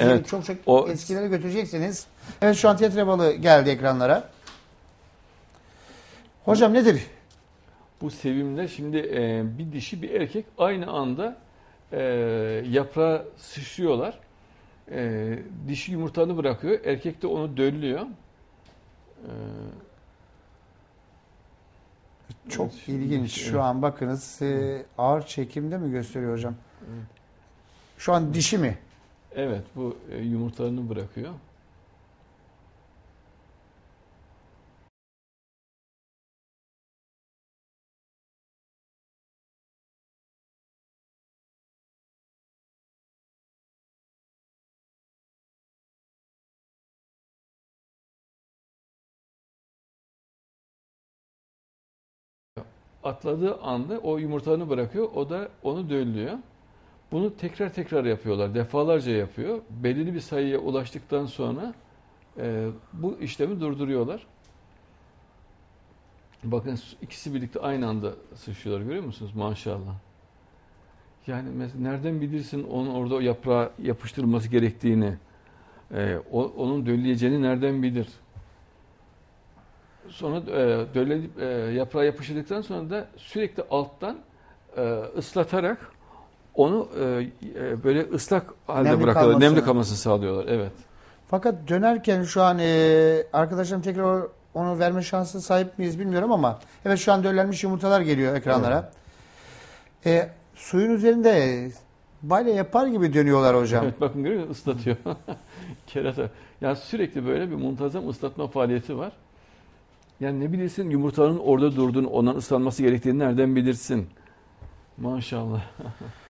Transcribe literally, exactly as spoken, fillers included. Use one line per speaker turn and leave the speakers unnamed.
götürecek,
Evet.
çok çok
O-
eskilere götüreceksiniz. Evet, şu an tetre balığı geldi ekranlara. Hocam nedir?
Bu sevimler şimdi e, bir dişi bir erkek aynı anda e, yaprağa sıçrıyorlar. E, dişi yumurtanı bırakıyor, erkek de onu döllüyor. E,
Çok
evet,
ilginç.
dişi,
Şu
evet.
an bakınız e, ağır çekimde mi gösteriyor hocam?
Evet.
Şu an dişi mi?
Evet, bu e, yumurtalarını bırakıyor. Atladığı anda o yumurtalarını bırakıyor, o da onu döllüyor. Bunu tekrar tekrar yapıyorlar, defalarca yapıyor. Belirli bir sayıya ulaştıktan sonra e, bu işlemi durduruyorlar. Bakın ikisi birlikte aynı anda sıçrıyorlar, görüyor musunuz? Maşallah. Yani mesela nereden bilirsin onun orada o yaprağa yapıştırılması gerektiğini, e, o, onun dölleyeceğini nereden bilir? Sonra e, döllenip e, yaprağa yapıştırdıktan sonra da sürekli alttan e, ıslatarak onu e, e, böyle ıslak halde
Nemli
bırakıyorlar. Nemli
kalmasını.
kalmasını sağlıyorlar. Evet.
Fakat dönerken şu an e, arkadaşlarım tekrar onu verme şansı sahip miyiz bilmiyorum ama evet, şu an döllenmiş yumurtalar geliyor ekranlara. E, suyun üzerinde balya yapar gibi dönüyorlar hocam.
Evet, bakın görüyor musunuz? Islatıyor. Kerata. Yani sürekli böyle bir muntazam ıslatma faaliyeti var. Yani ne bilirsin yumurtanın orada durduğunu, ondan ıslanması gerektiğini nereden bilirsin? Maşallah.